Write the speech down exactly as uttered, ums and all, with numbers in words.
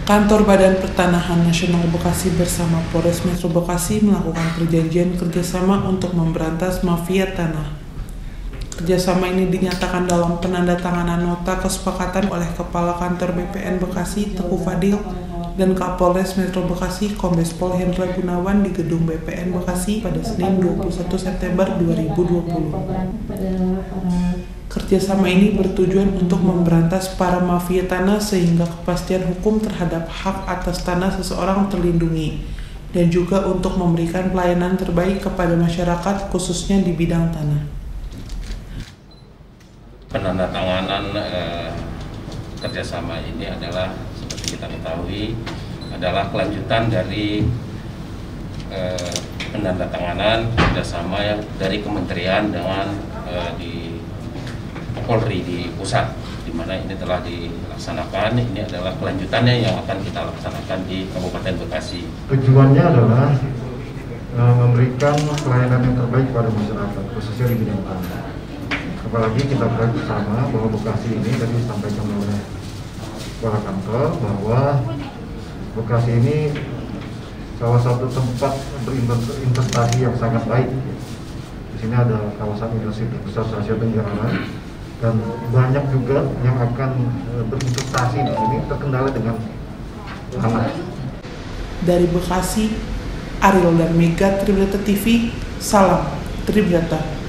Kantor Badan Pertanahan Nasional Bekasi bersama Polres Metro Bekasi melakukan perjanjian kerjasama untuk memberantas mafia tanah. Kerjasama ini dinyatakan dalam penandatanganan nota kesepakatan oleh Kepala Kantor B P N Bekasi Teguh Fadil dan Kapolres Metro Bekasi Kombes Pol Hendra Gunawan di Gedung B P N Bekasi pada Senin dua puluh satu September dua ribu dua puluh. Kerjasama ini bertujuan untuk memberantas para mafia tanah sehingga kepastian hukum terhadap hak atas tanah seseorang terlindungi dan juga untuk memberikan pelayanan terbaik kepada masyarakat khususnya di bidang tanah. Penandatanganan eh, kerjasama ini adalah seperti kita ketahui adalah kelanjutan dari eh, penandatanganan kerjasama yang dari kementerian dengan eh, di Polri di pusat, di mana ini telah dilaksanakan. Ini adalah kelanjutannya yang akan kita laksanakan di Kabupaten Bekasi. Tujuannya adalah uh, memberikan pelayanan yang terbaik pada masyarakat, khususnya di bidang tanah. Apalagi kita berharap bersama bahwa Bekasi ini tadi disampaikan oleh Kepala Kantor bahwa Bekasi ini salah satu tempat berinvestasi yang sangat baik. Di sini ada kawasan industri terbesar se-Asia Tenggara. Dan banyak juga yang akan berinvestasi di sini terkendala dengan tanah. Dari Bekasi, Ariel dan Mega Tribrata T V, salam Tribrata.